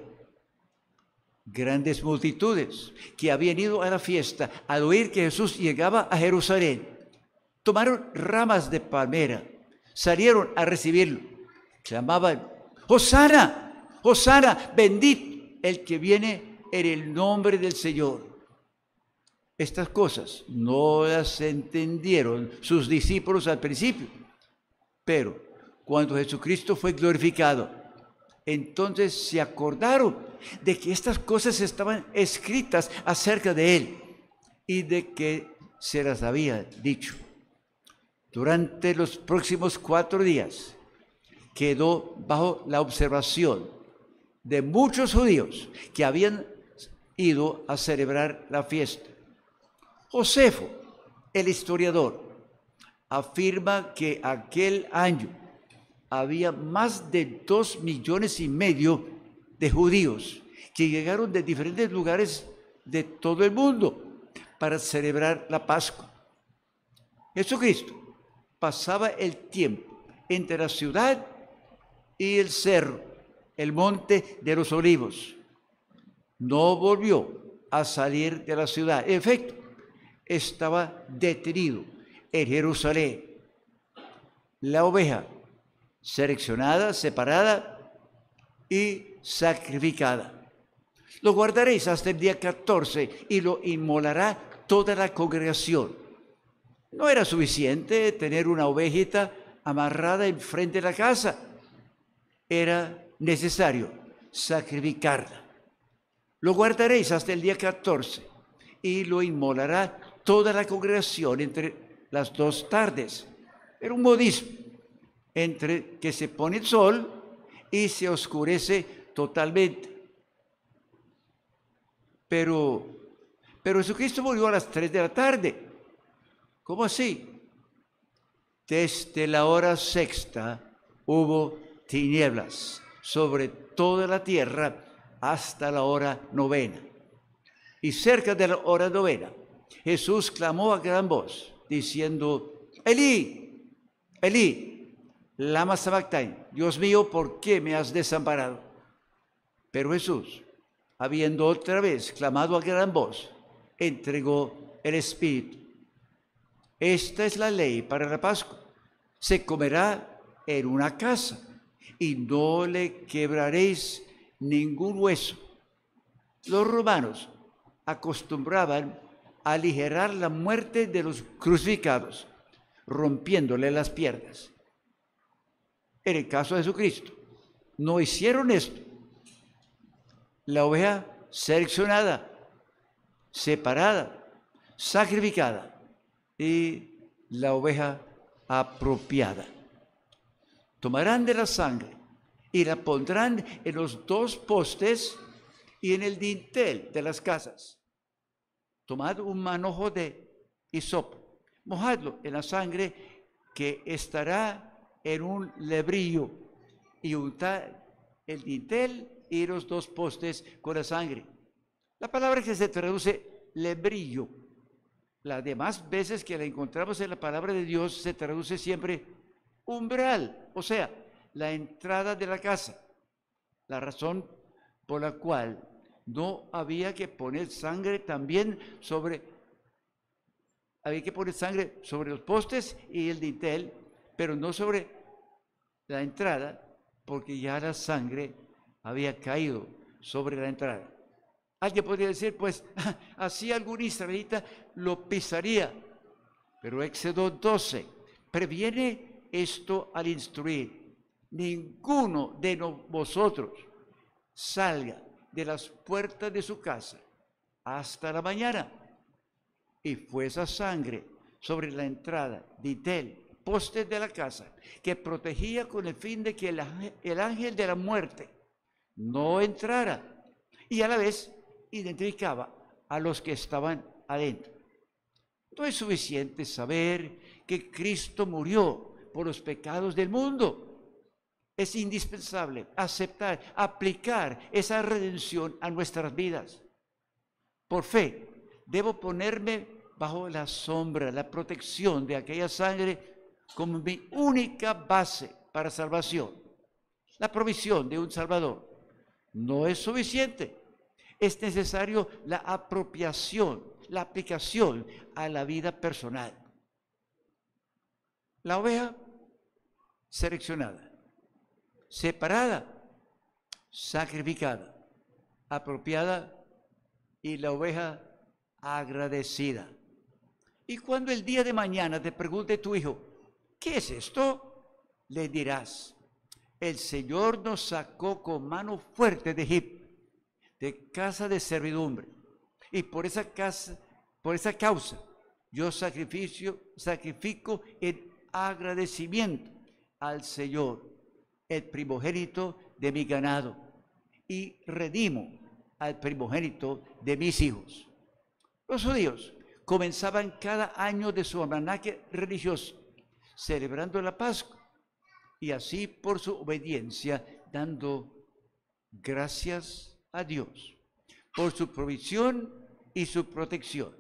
Grandes multitudes que habían ido a la fiesta al oír que Jesús llegaba a Jerusalén, tomaron ramas de palmera, salieron a recibirlo, clamaban: ¡Hosana! ¡Hosana! ¡Bendito el que viene en el nombre del Señor! Estas cosas no las entendieron sus discípulos al principio, pero cuando Jesucristo fue glorificado, entonces se acordaron de que estas cosas estaban escritas acerca de Él y de que se las había dicho. Durante los próximos cuatro días quedó bajo la observación de muchos judíos que habían ido a celebrar la fiesta. Josefo, el historiador, afirma que aquel año había más de dos millones y medio de judíos que llegaron de diferentes lugares de todo el mundo para celebrar la Pascua. Jesucristo pasaba el tiempo entre la ciudad y el cerro, el monte de los olivos. No volvió a salir de la ciudad. En efecto, estaba detenido en Jerusalén. La oveja seleccionada, separada y sacrificada. Lo guardaréis hasta el día catorce y lo inmolará toda la congregación. No era suficiente tener una ovejita amarrada enfrente de la casa. Era necesario sacrificarla. Lo guardaréis hasta el día catorce y lo inmolará toda la congregación entre las dos tardes. Era un modismo entre que se pone el sol y se oscurece totalmente. Pero, pero Jesucristo murió a las tres de la tarde. ¿Cómo así? Desde la hora sexta hubo tinieblas sobre toda la tierra hasta la hora novena. Y cerca de la hora novena, Jesús clamó a gran voz, diciendo: Elí, Elí, lama sabactani, Dios mío, ¿por qué me has desamparado? Pero Jesús, habiendo otra vez clamado a gran voz, entregó el Espíritu. Esta es la ley para la Pascua. Se comerá en una casa y no le quebraréis ningún hueso. Los romanos acostumbraban a aligerar la muerte de los crucificados, rompiéndole las piernas. En el caso de Jesucristo, no hicieron esto. La oveja seleccionada, separada, sacrificada, y la oveja apropiada. Tomarán de la sangre y la pondrán en los dos postes y en el dintel de las casas. Tomad un manojo de hisopo, mojadlo en la sangre que estará en un lebrillo y untad el dintel y los dos postes con la sangre. La palabra que se traduce lebrillo, las demás veces que la encontramos en la palabra de Dios, se traduce siempre umbral, o sea, la entrada de la casa. La razón por la cual no había que poner sangre también sobre, había que poner sangre sobre los postes y el dintel, pero no sobre la entrada, porque ya la sangre había caído sobre la entrada. Alguien podría decir, pues, así algún israelita lo pisaría, pero Éxodo doce previene esto al instruir: ninguno de vosotros salga de las puertas de su casa hasta la mañana. Y fue esa sangre sobre la entrada, dintel, postes de la casa, que protegía con el fin de que el ángel, el ángel de la muerte no entrara, y a la vez identificaba a los que estaban adentro. No es suficiente saber que Cristo murió por los pecados del mundo. Es indispensable aceptar, aplicar esa redención a nuestras vidas. Por fe, debo ponerme bajo la sombra, la protección de aquella sangre como mi única base para salvación. La provisión de un Salvador no es suficiente. Es necesario la apropiación, la aplicación a la vida personal. La oveja seleccionada, separada, sacrificada, apropiada, y la oveja agradecida. Y cuando el día de mañana te pregunte tu hijo, ¿qué es esto?, le dirás, el Señor nos sacó con mano fuerte de Egipto, de casa de servidumbre, y por esa casa, por esa causa, yo sacrificio, sacrifico en agradecimiento al Señor el primogénito de mi ganado, y redimo al primogénito de mis hijos. Los judíos comenzaban cada año de su almanaque religioso, celebrando la Pascua, y así por su obediencia, dando gracias a Dios por su provisión y su protección.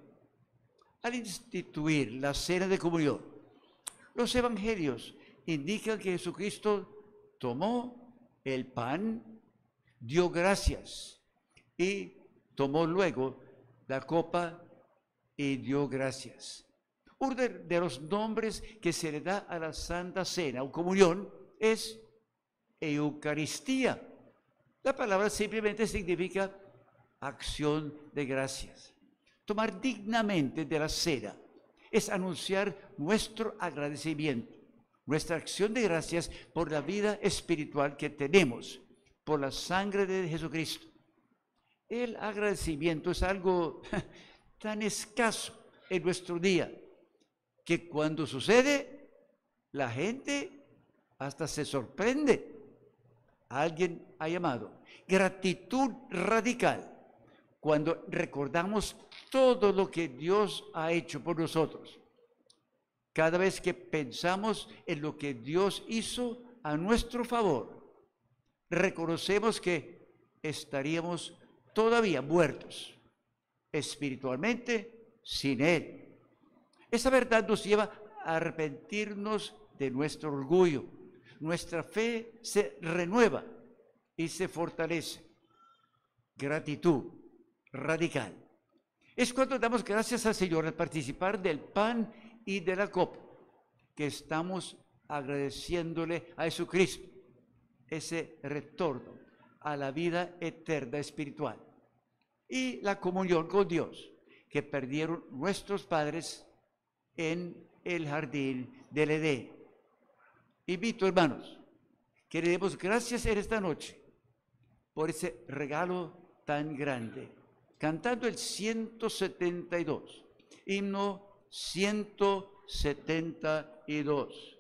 Al instituir la cena de comunión, los evangelios indican que Jesucristo tomó el pan, dio gracias y tomó luego la copa y dio gracias. Uno de los nombres que se le da a la Santa Cena o comunión es Eucaristía. La palabra simplemente significa acción de gracias. Tomar dignamente de la cena es anunciar nuestro agradecimiento, nuestra acción de gracias por la vida espiritual que tenemos, por la sangre de Jesucristo. El agradecimiento es algo tan escaso en nuestro día que cuando sucede, la gente hasta se sorprende. Alguien ha llamado gratitud radical cuando recordamos todo lo que Dios ha hecho por nosotros. Cada vez que pensamos en lo que Dios hizo a nuestro favor, reconocemos que estaríamos todavía muertos espiritualmente sin Él. Esa verdad nos lleva a arrepentirnos de nuestro orgullo. Nuestra fe se renueva y se fortalece. Gratitud radical. Es cuando damos gracias al Señor al participar del pan y de la copa, que estamos agradeciéndole a Jesucristo ese retorno a la vida eterna espiritual. Y la comunión con Dios que perdieron nuestros padres en el jardín del Edén. Invito, hermanos, que le demos gracias en esta noche por ese regalo tan grande, cantando el ciento setenta y dos, himno ciento setenta y dos.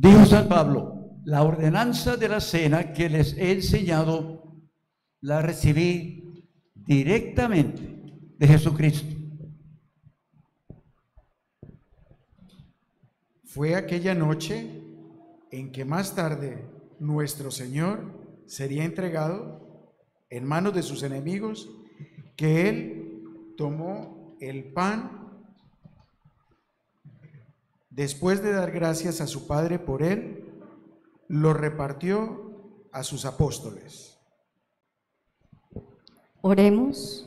Dijo San Pablo, la ordenanza de la cena que les he enseñado la recibí directamente de Jesucristo. Fue aquella noche en que más tarde nuestro Señor sería entregado en manos de sus enemigos, que Él tomó el pan después de dar gracias a su Padre por él, lo repartió a sus apóstoles. Oremos.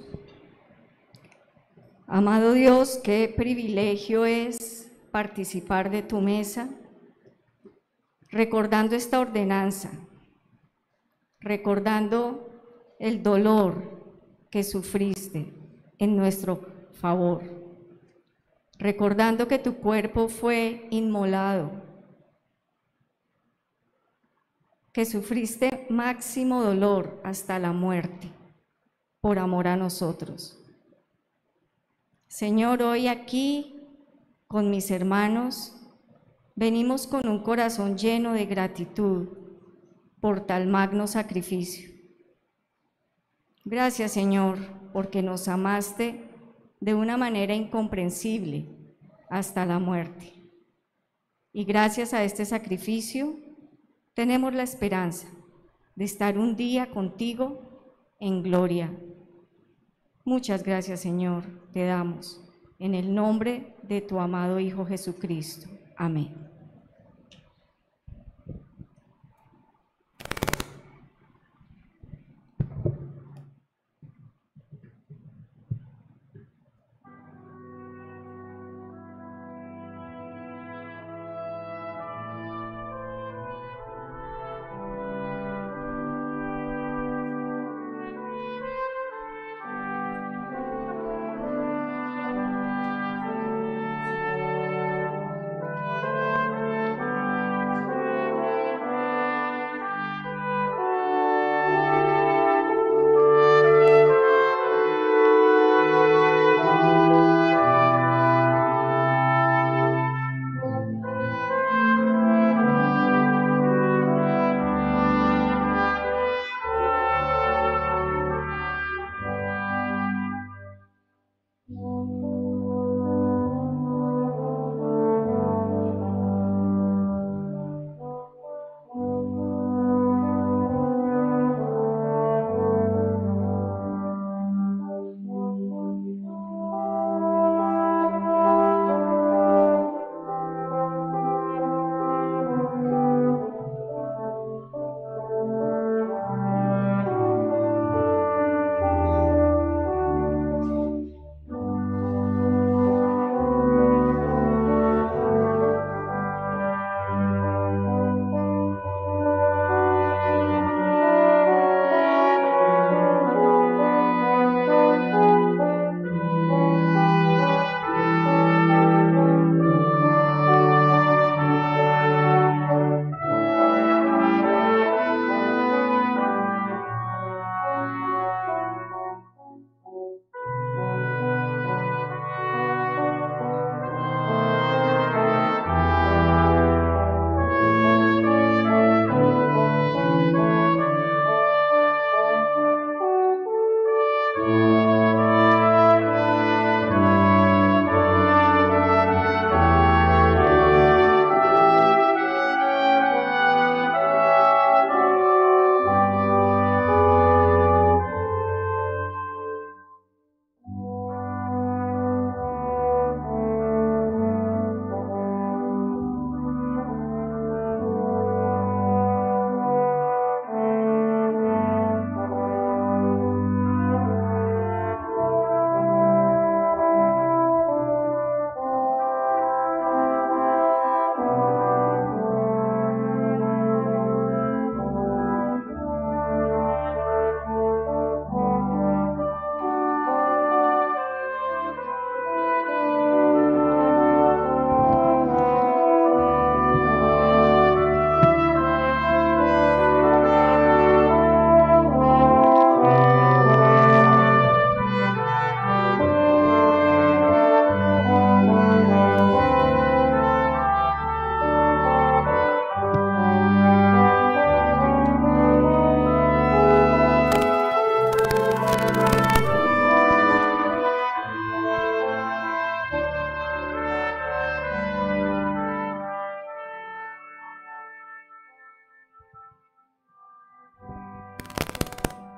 Amado Dios, qué privilegio es participar de tu mesa, recordando esta ordenanza, recordando el dolor que sufriste en nuestro favor, recordando que tu cuerpo fue inmolado, que sufriste máximo dolor hasta la muerte por amor a nosotros. Señor, hoy aquí con mis hermanos venimos con un corazón lleno de gratitud por tal magno sacrificio. Gracias, Señor, porque nos amaste de una manera incomprensible hasta la muerte. Y gracias a este sacrificio tenemos la esperanza de estar un día contigo en gloria. Muchas gracias, Señor, te damos en el nombre de tu amado Hijo Jesucristo. Amén. Thank you.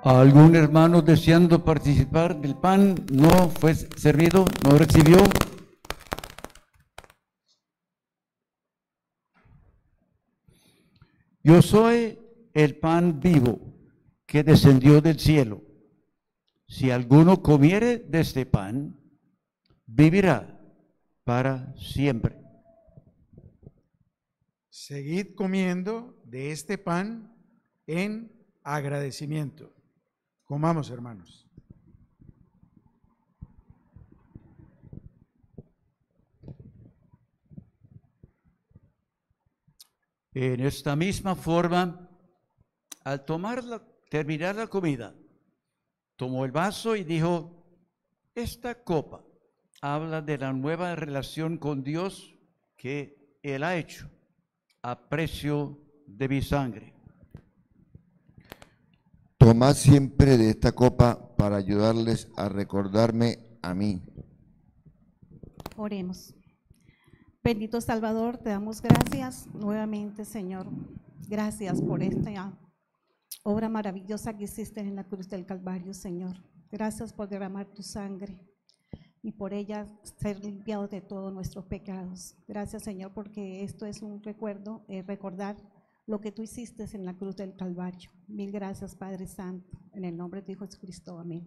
¿Algún hermano deseando participar del pan no fue servido, no recibió? Yo soy el pan vivo que descendió del cielo. Si alguno comiere de este pan, vivirá para siempre. Seguid comiendo de este pan en agradecimiento. Comamos, hermanos. En esta misma forma, al tomar la, terminar la comida, tomó el vaso y dijo: esta copa habla de la nueva relación con Dios que Él ha hecho a precio de mi sangre. Tomad siempre de esta copa para ayudarles a recordarme a mí. Oremos. Bendito Salvador, te damos gracias nuevamente, Señor. Gracias por esta obra maravillosa que hiciste en la cruz del Calvario, Señor. Gracias por derramar tu sangre y por ella ser limpiados de todos nuestros pecados. Gracias, Señor, porque esto es un recuerdo, eh, recordar lo que tú hiciste en la cruz del Calvario. Mil gracias, Padre Santo, en el nombre de tu Hijo Jesucristo. Amén.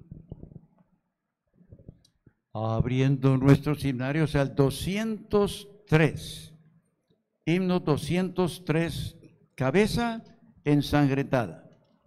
Abriendo nuestros himnarios al doscientos tres, himno doscientos tres, cabeza ensangrentada.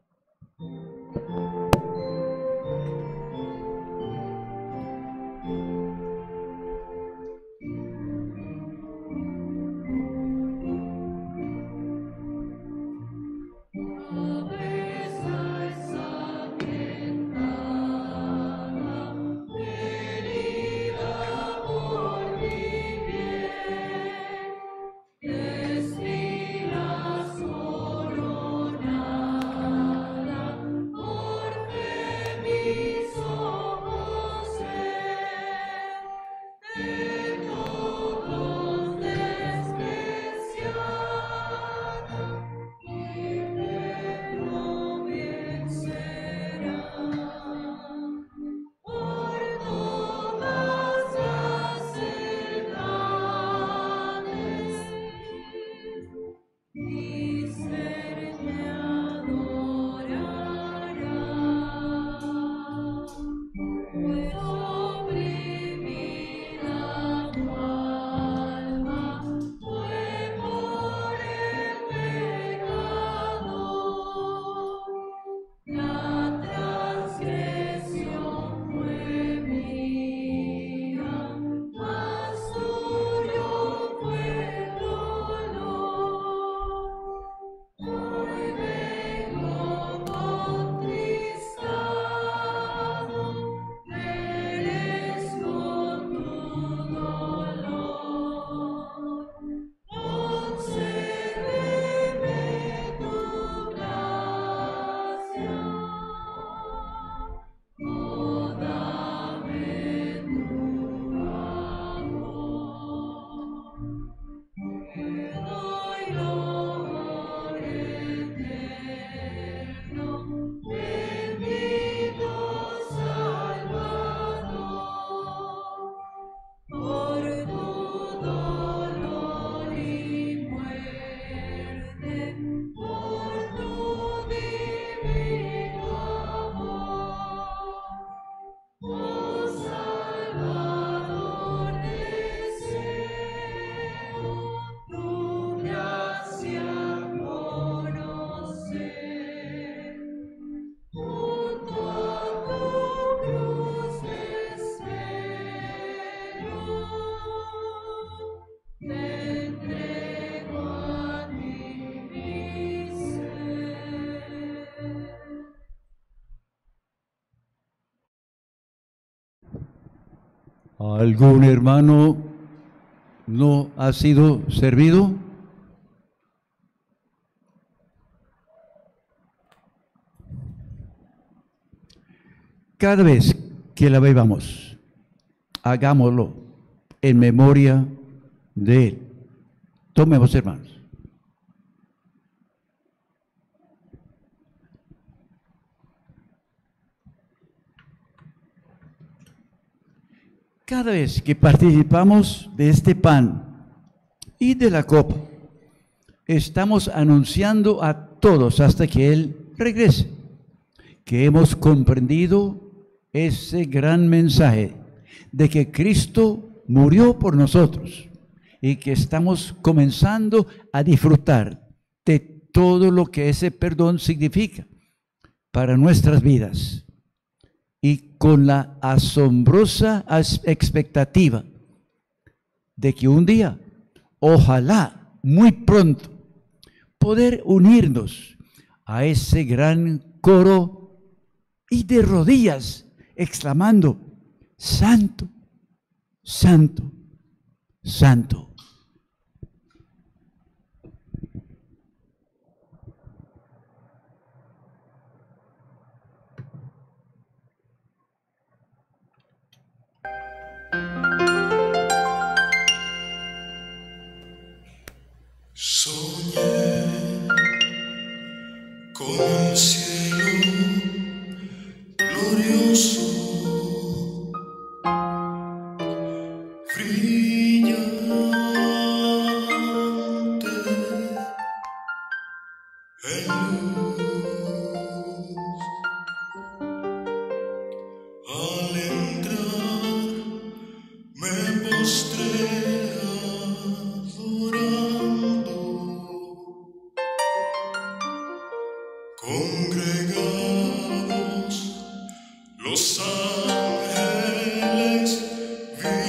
¿Algún hermano no ha sido servido? Cada vez que la bebamos, hagámoslo en memoria de Él. Tomemos, hermanos. Cada vez que participamos de este pan y de la copa, estamos anunciando a todos hasta que Él regrese, que hemos comprendido ese gran mensaje de que Cristo murió por nosotros y que estamos comenzando a disfrutar de todo lo que ese perdón significa para nuestras vidas. Y con la asombrosa expectativa de que un día, ojalá muy pronto, poder unirnos a ese gran coro y de rodillas exclamando: Santo, Santo, Santo. Soñé con un cielo glorioso, brillante en luz. Al entrar me postré adorando, congregados los ángeles vi.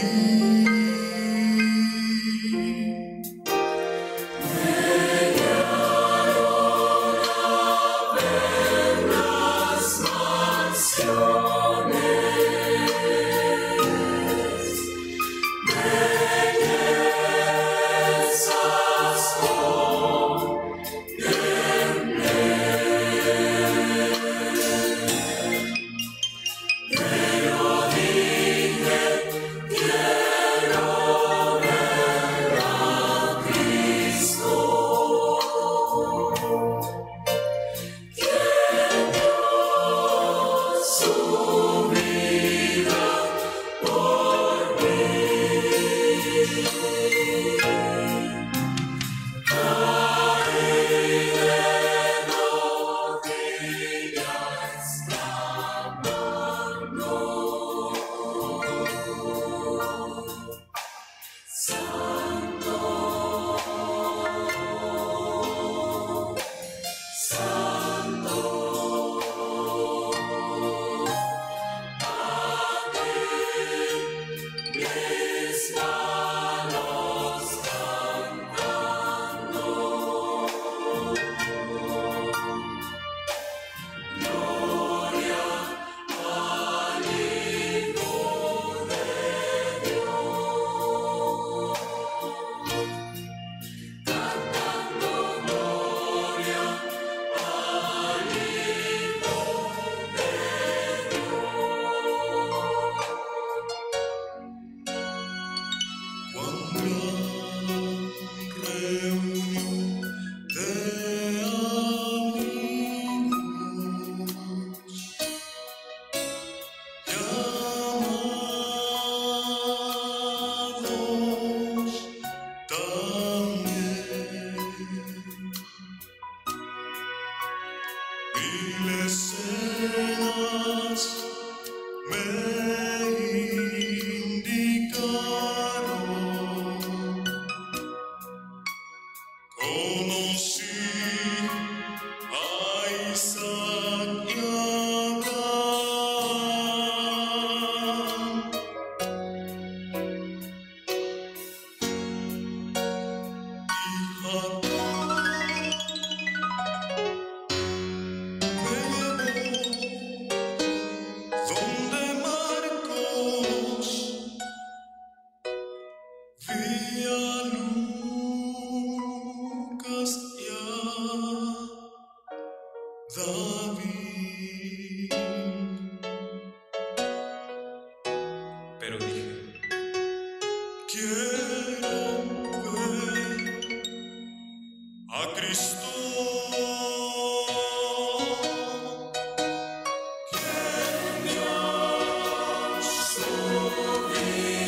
Pero dije, quiero ver a Cristo. Quien dio su vida.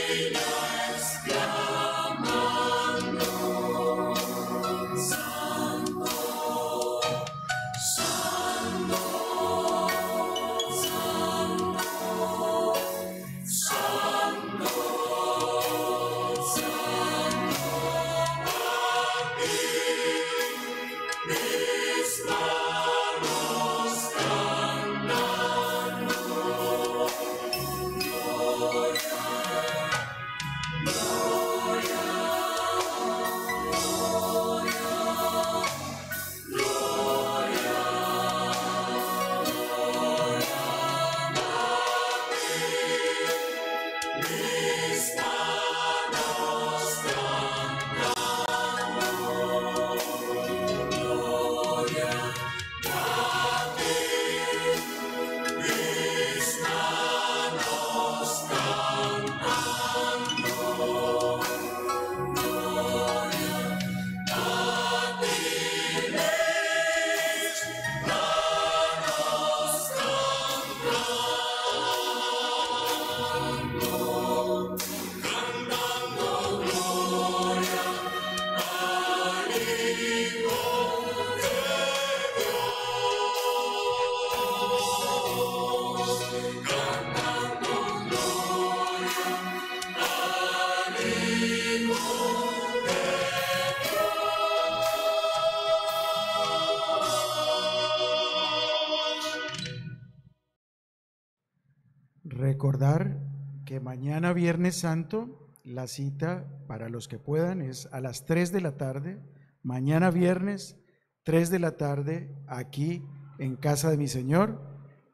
Recordar que mañana Viernes Santo la cita para los que puedan es a las tres de la tarde, mañana viernes tres de la tarde aquí en casa de mi Señor.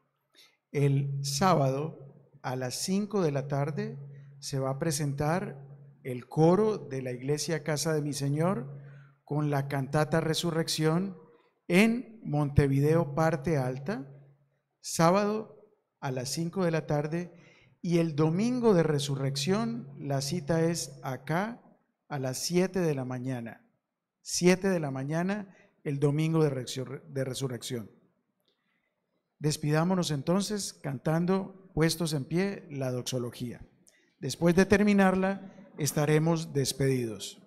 El sábado a las cinco de la tarde se va a presentar el coro de la iglesia Casa de mi Señor con la cantata Resurrección en Montevideo Parte Alta, sábado a las cinco de la tarde, y el domingo de Resurrección la cita es acá a las siete de la mañana, siete de la mañana el domingo de, resur de Resurrección. Despidámonos entonces cantando, puestos en pie, la doxología. Después de terminarla, estaremos despedidos.